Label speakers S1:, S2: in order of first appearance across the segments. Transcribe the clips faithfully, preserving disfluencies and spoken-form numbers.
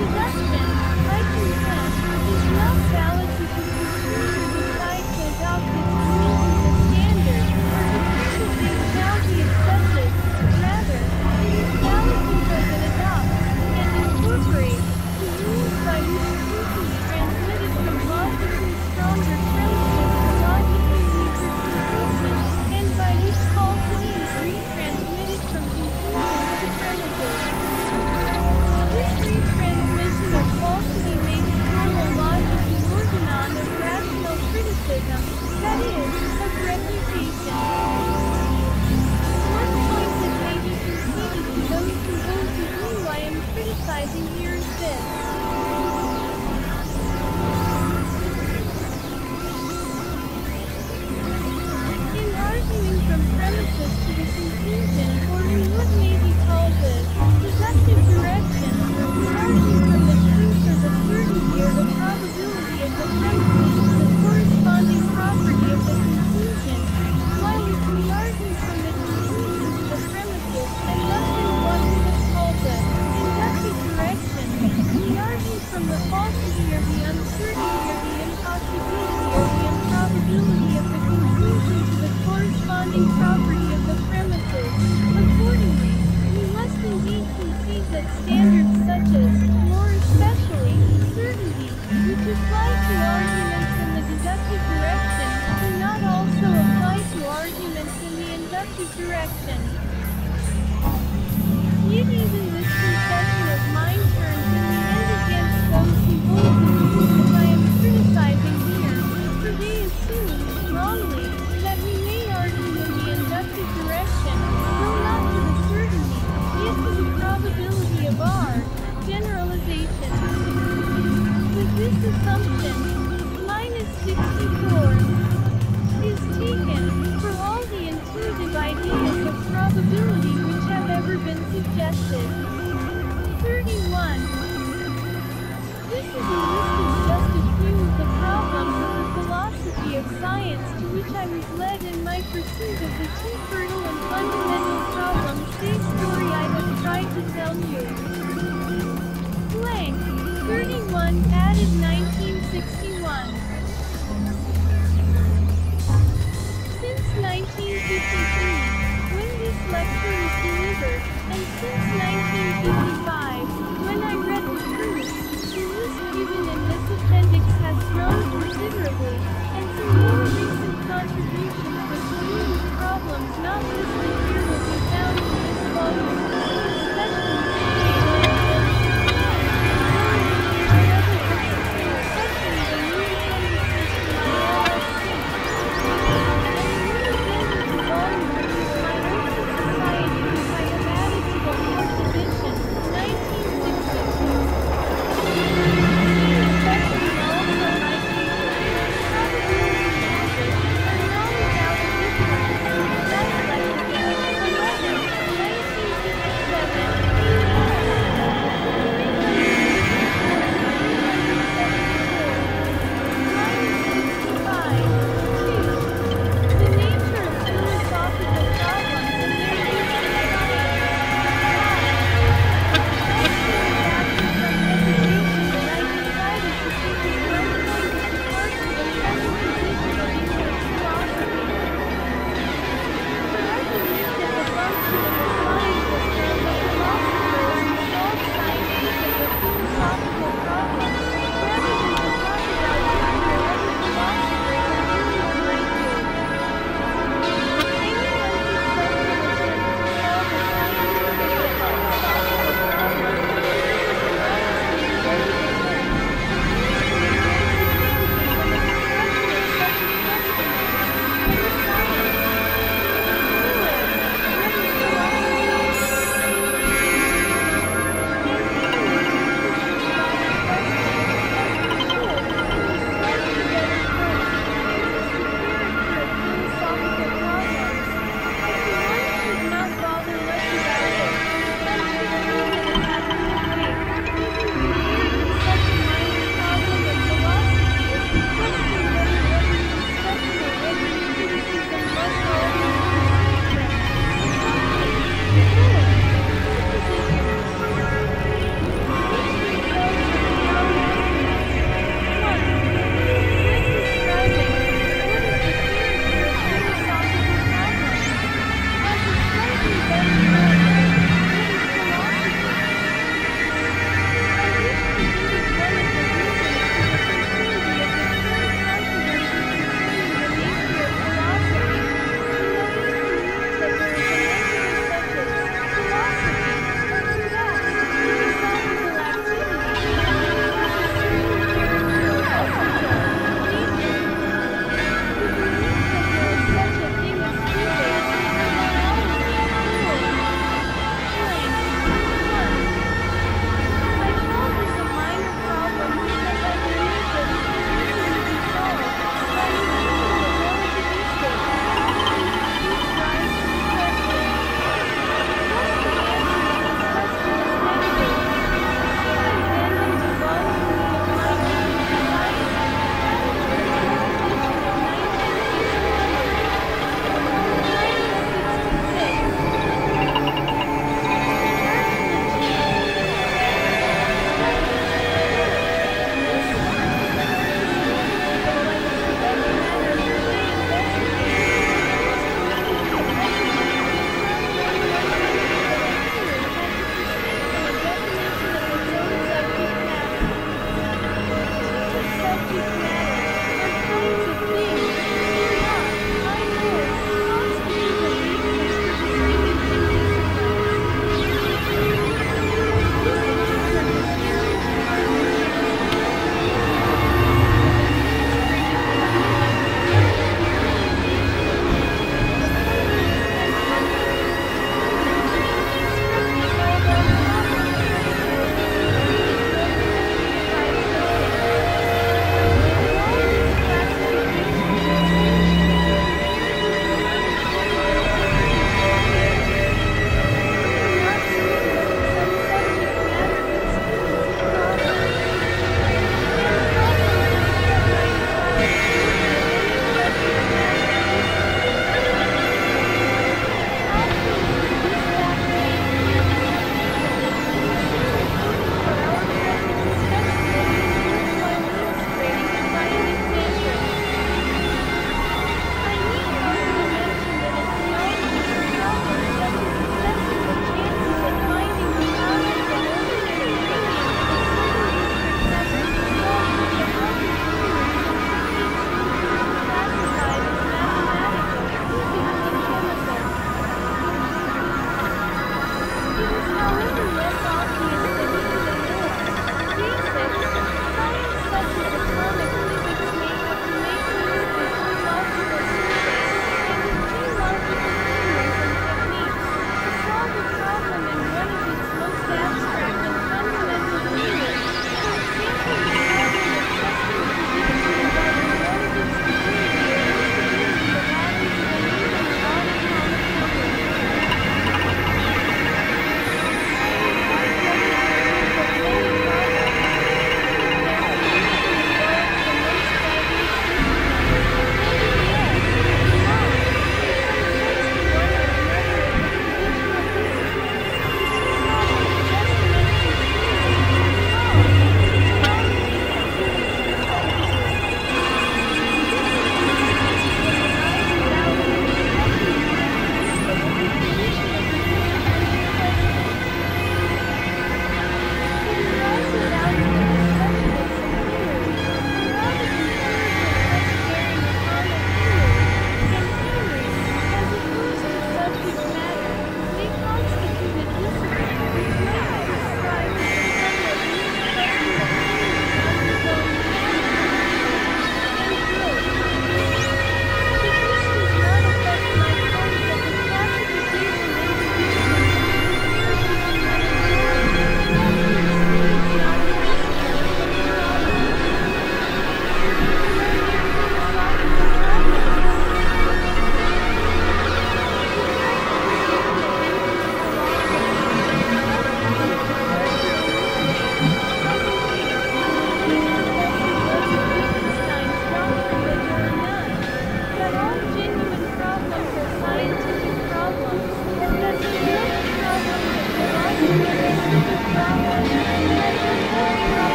S1: deduction, like consent, is not valid because the chooser decide to adopt its rules as a standard, or to think of things shall be accepted. Rather, it is valid because it adopts, and incorporates, the rules by which truth is transmitted from logically stronger premises to logically weaker conclusions, and by which falsity is retransmitted from conclusions to premises. This retransmission of falsity makes formal logic the organon of rational criticism, that is, of refutation. One point that may be conceded to those who hold the view I am criticizing here is this. In arguing from premises to the conclusion, or in what may be called the deductive direction, we argue from the truth or the certainty or the probability of the premises to the corresponding property of the conclusion, while if we argue from the conclusion to the premises, and thus in what we have called the inductive direction, we argue from the falsity or the uncertainty or the impossibility or the improbability of the conclusion to the corresponding property of the premises. Accordingly, we must indeed concede that standards such as, more especially, certainty, which apply to arguments in the deductive direction, do not also apply to arguments in the inductive direction. Yet even this concession of mine turns in the end against those who hold the views that I am criticizing here, for they assume, wrongly, that we may argue in the inductive direction, though not to the certainty, yet to the probability of our generalization. With this assumption, minus sixty-four is taken for all the intuitive ideas of probability which have ever been suggested. thirty-one. This is a list of just a few of the problems of the philosophy of science to which I was led in my pursuit of the two fertile and fundamental problems this story I have tried to tell you. Blank. thirty-one, added nineteen sixty-one. Since nineteen fifty-three, when this lecture was delivered, and since nineteen fifty-five, when I read the proof, the list given in this appendix has grown considerably, and some more recent contributions with solution problems not listed here will be found in this volume,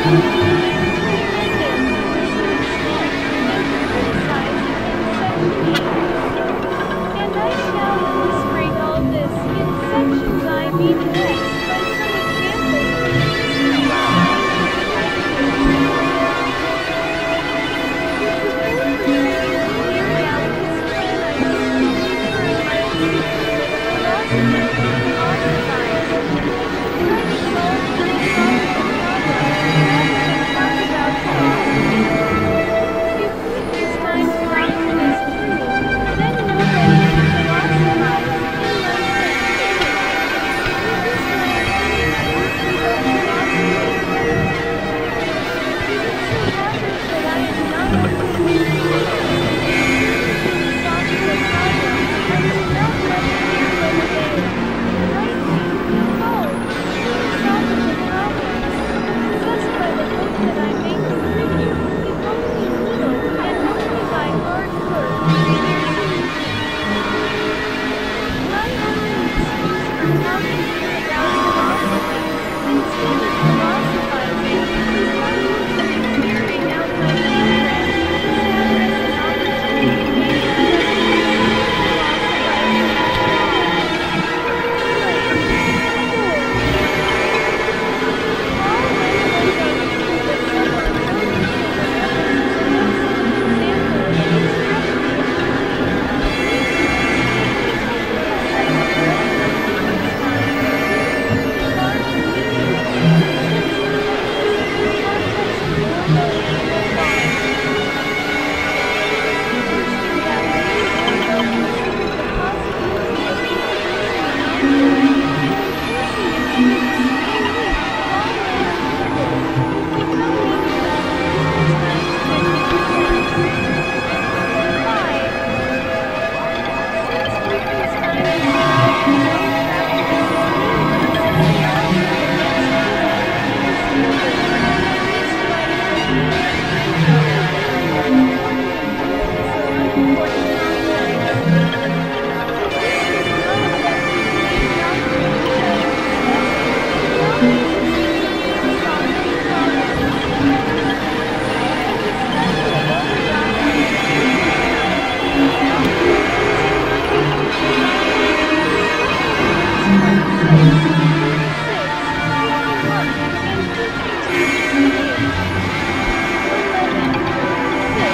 S1: Recommended. See sketch and to criticize in section E. And I shall illustrate all this in sections I B to X by some examples from the history of science perspectives. To prepare for writing and carry out this plan, I simply refer in my description of the philosophy to philosophize. Try to solve philosophical problems rather than talk about philosophy. If we can find philosophers true, then nobody can philosophize in my sense. With this my opinion I will speak of philosophy. If it so happens that I am not completely clueless in any philosophical problem, I should not much care whether they rightly be called philosophical problems, just by the hope that I may contribute, if only a little, and only by hard work, to their solution. My only excuse for talking here about philosophy, instead of philosophizing, is my movement in carrying out my program with this address and opportunity being that I can do no philosophizing after all. four. All animals are true, but some are wonderful and others is an excellent example of an extravagant opinion. If I criticize correctly the first line, it would be far too meaningless, since it puts us in the context of normal animal thought. Interesting that many animals considered the possibility of introducing an object and placing it under the severe heat of all land vehicles would become meaningless within times fifty percent. five. Since Wittgenstein described his own practice as meaningless as the argument against will, it is evident that I miswrite what he meant when he talks about important and useless or unimportant concepts. This does not affect his main doctrine which I am discussing, the non-existence of philosophical problems. A discussion of other doctrines may be found, no doubt, in my pages entitled Discussion twenty-six, thirty-six, fifty-one, and fifty-two fifty-eight. eleven. six.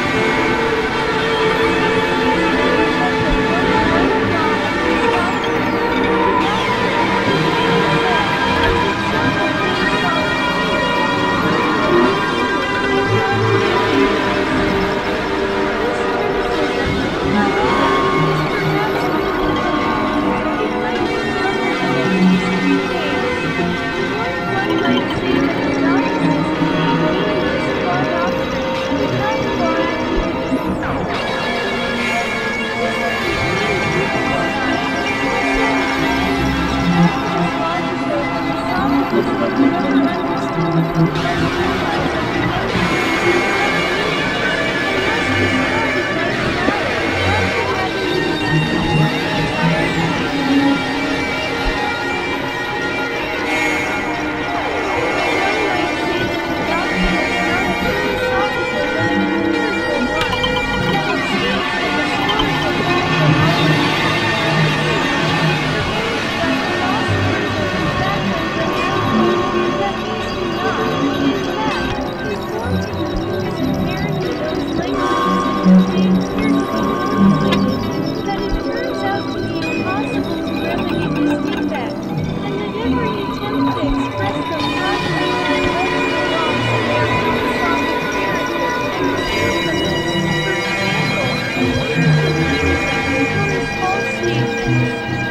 S1: These matters of the book avant-garde of this doctrine, the doctrine of thinking itself, is itself a philosophic theory, critical of nature, and non-creationist. This criticism, however, is perhaps a little limited. It might be covered under these three names. One, one might say that the doctrine is indeed meaningless qua doctrine, without qua activity. This would be true of Wittgenstein, who said that man is the strongest logico-philosophicus that he ever understood, as realized at the end of his existence. And thus describe it doesn't matter what he had to consider for the entire time. One might say that the doctrine is not a philosophical but an empirical one, that it states the historical fact of life. That philosophers are in fact unreliable, that these do not, in fact, conform to the rules inherent in those languages in which they appear to be formulated, that it turns out to be impossible to remedy this defect, and that every attempt to express them properly has led to the loss of their philosophic character and the truthfulness, for example, which would distinguish them from his false statements.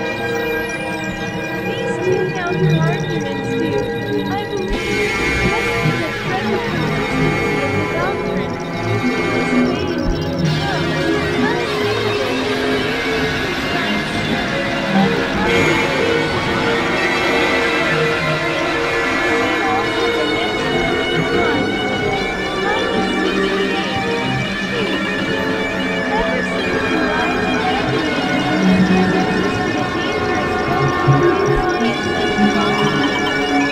S1: These two counter-arguments do, I believe, question the present consistency of the doctrine, which in this way indeed becomes unassailable in the view of Wittgenstein's sermon on the possibilities of philosophy. See also the next one. Minus sixty-eight. two. Ever since the rise of atheism and the advances of the dangerous both in science and philosophy,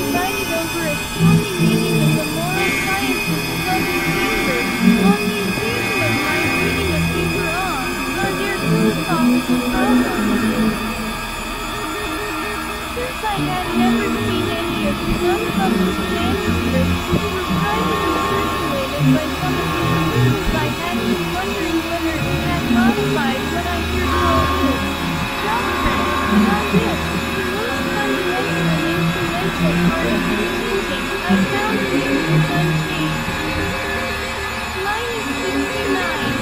S1: presided over a stormy meeting of the moral sciences club in Cambridge, on the occasion of my reading a paper on, on their philosophical problems. Since I had never seen any of his unpublished manuscripts, which were privately circulated by some of his students, I had been wondering whether he had modified what I here call his doctrine. On this, the most fundamental and influential part of his teaching, I found the truth was unchanged. Minus sixty-nine.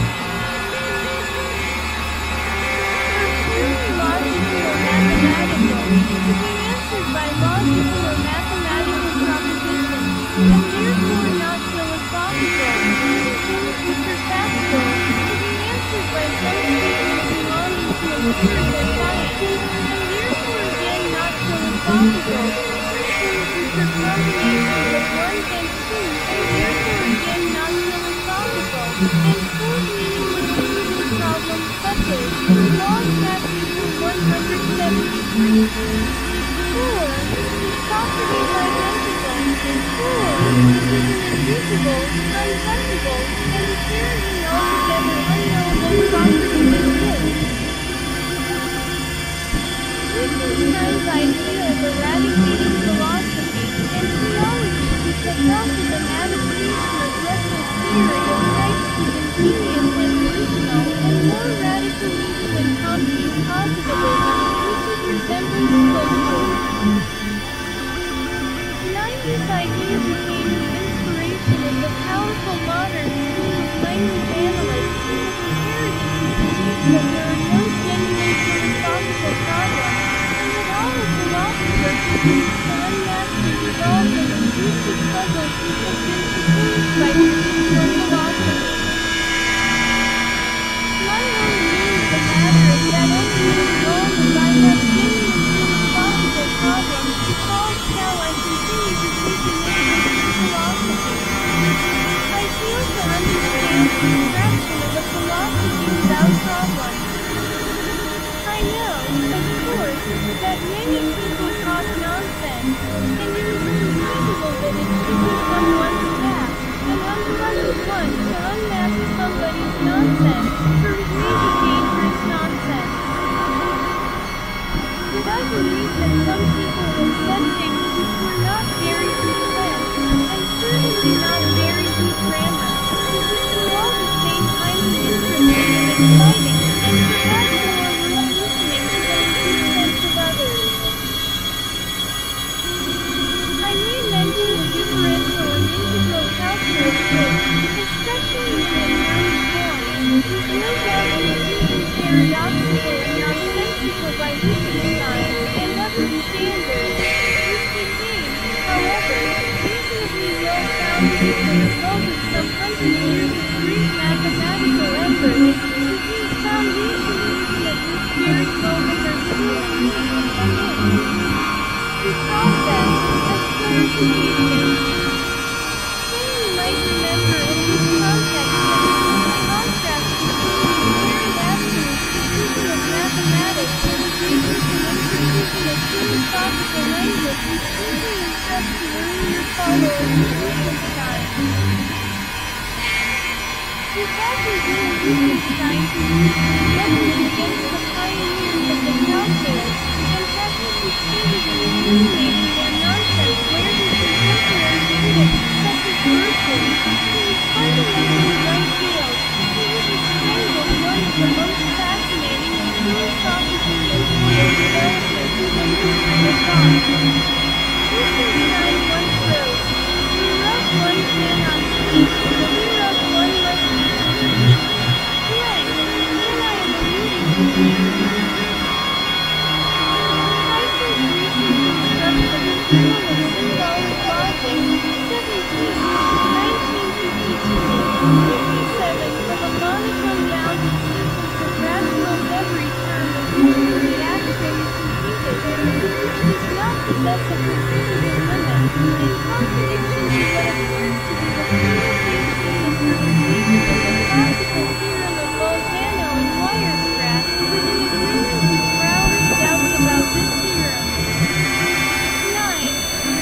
S1: Purely logical or mathematical, to be answered by logical or mathematical propositions, and therefore not philosophical, questions which are factual, to be answered by some statement belonging to empirical science, and therefore again not philosophical, questions which are combinations of one and two, and therefore again not philosophical, and full meaningless singular problems such as log chapter one hundred seventy-three. four. Is Socrates identical? four. Is it an invisible, untouchable, and apparently altogether unknowable property that exists? Wittgenstein's idea of eradicating philosophy and theology which had melted an adaptation of Russell's theory of types was ingenious and original, and more radical even than Comte's positivism, which it resembles closely. This idea became the inspiration of the powerful modern school of language analysts who have inherited the belief that there are no genuine philosophical problems, and that all a philosopher can do is to unmask and resolve the linguistic puzzles which have been proposed by traditional philosophy. My own view of the matter is that only as long as I have genuine philosophical problems to solve shall I continue to seek enigmas in philosophy. I fail to understand the abstraction of a philosophy without problems. I know, of course, that many people talk nonsense, and it is conceivable that it should be someone's task, and unpleasant one, to unmask somebody's nonsense, for it may be dangerous nonsense. But I believe that some people have said things which were not very good sense, and certainly not very good grammar, but which were all the same highly interesting and exciting, and perhaps more worth listening to than the good sense of others. I may mention the differential and integral calculus which, especially in its early form, was no doubt completely paradoxical and nonsensical by Wittgenstein and other standards, which became, however, reasonably well-founded as the result of some hundred years of great mathematical effort, to whose foundation even at this very moment are still in need to come in. The process of clarification. Then we might remember in this context that it is the contrast between the apparent absolute precision of mathematics and the precision and precision of philosophical language which deeply impressed the earlier followers of Wittgenstein. It had been Wittgenstein who used the judgment against the pioneers of the calculus, and had he succeeded in eliminating their nonsense where his contemporary critics, such as Berkeley, who was fundamentally right-field, he would have strangled one of the most fascinating and philosophically important developments in the history of thought. Wittgenstein once wrote, "Whereof one cannot speak, whereof one must be certain." Blank, and I am alluding to theory. Tycho's recent construction of Journal of Symbolic Logic, seventeen, nineteen fifty-two, fifty-seven, from a monotone bounded sequence of rationals every term of which the reaction is completed, but which does not possess a precision limit, in contradiction to what appears to be the prima facie interpretation of the classical theorem of Bolzano and Weierstrass, with an agreement with Brouwer's doubts about this theorem. nine.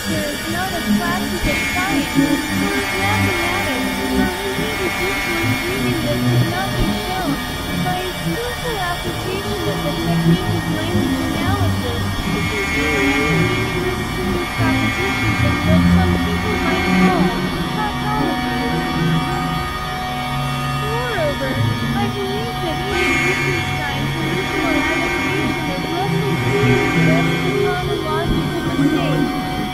S1: literature is not a classic of science, or of mathematics, or indeed a book worth reading that could not be shown, by its skillful application of the technique of language analysis, to contain many meaningless silly propositions of what some people might call tautologies. Moreover, I believe that even Wittgenstein's original adaptation of Russell's theory rests upon a logical mistake.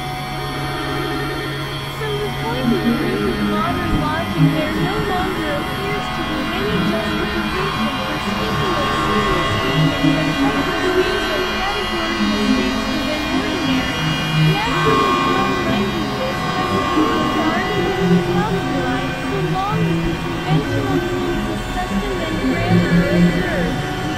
S1: From the point of view of modern logic, there no longer appears to be any justification for speaking of serious statements and technical means or category mistakes within ordinary, naturally grown languages as a means to argument and compromise, so long as the conventional rules of custom and grammar are observed.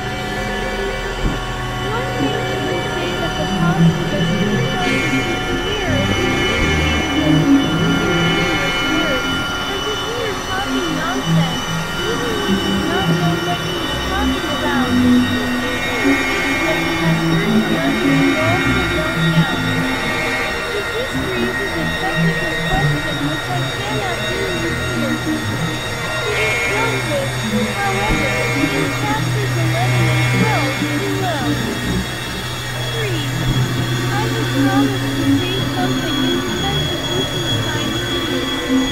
S1: One may even say that the positivist criticizes the severe as he indicated that we are using meaningless words, as if we are talking nonsense, even when he does not know what he is talking about, and simply states that we have heard from others who also don't know. But this raises a technical question which I cannot really repeat. It is dealt with, however, in chapters eleven and twelve below. three. I have promised to say something in defense of Wittgenstein's thesis.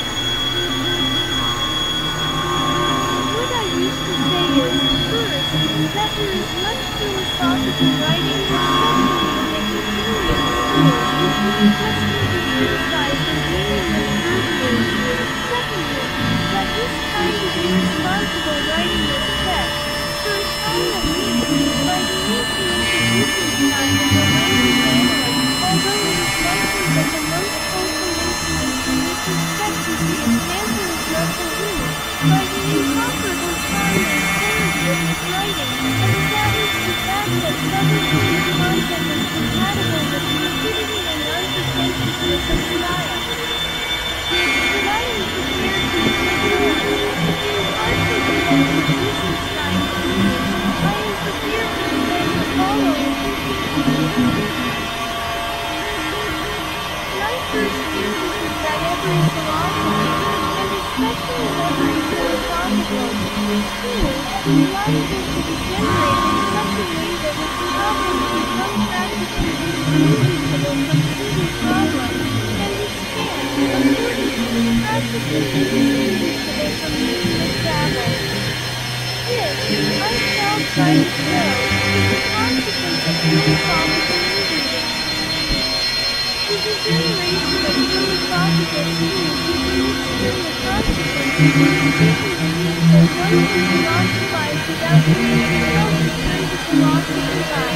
S1: What I wish to say is, first, that there is much philosophical writing, especially in the Hegelian school, which is accustomed to criticize the meaningless verbiage. Secondly, that this kind of irresponsible writing is checked, for a time at least, by the influence of Wittgenstein as a language analyst, although it is likely that the most wholesome influence in this respect is the example of Russell who, by the incomparable charm and clarity of his writing, established the fact that troublesome content is compatible with lucidity and unpretentiousness of style. But I am prepared to admit more. In partial defense of Wittgenstein's thesis, I am prepared to defend the following conclusions. My first thesis is that every philosophy, and especially every philosophical school, is liable to degenerate in such a way that its problems become practically indistinguishable from pseudo problems, and its stance, accordingly, practically indistinguishable from useless babble. This, I shall try to show, is a consequence of philosophical inbreeding. The degeneration of philosophical schools is in its turn a consequence of the mistaken belief that one can philosophize without being compelled to turn to philosophy by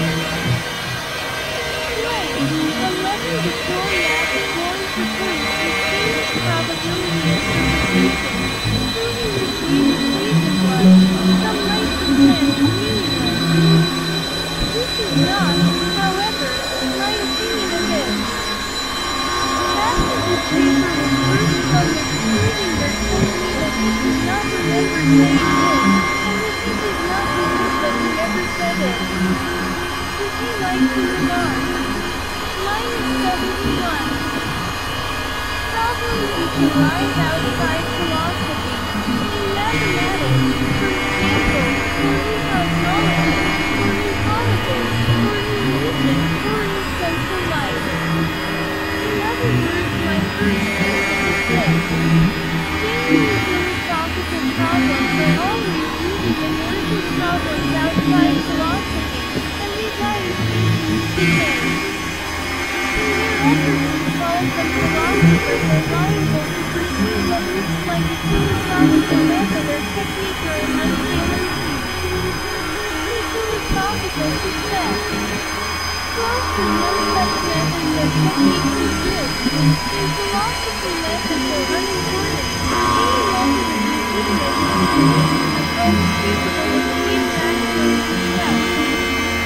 S1: blank, eleven Victoria is going to point with famous probability of certification, proving that the equation was, some might pretend, meaningless. This is not, however, my opinion of it. After this paper was first published, Schrödinger told me that he could not remember saying this, and that he did not believe that he ever said it. Would you like to move on? Minus seventy-one. Problems which arise outside philosophy. In mathematics, for example, or in cosmology, or in politics, or in religion, or in social life. In other words, my first thesis is this. Genuine philosophical problems are always rooted in urgent problems outside philosophy, and these I am speaking today. In their efforts to solve them, philosophers are liable to pursue what looks like a philosophical method or technique or an unfailing speech. In philosophical success. Often no such methods or techniques exist. In philosophy, methods are unimportant. Any method is legitimate when conditions are both capable of being maximum success.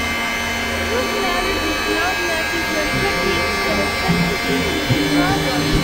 S1: What matters is not methods or techniques but a sensitivity to problems,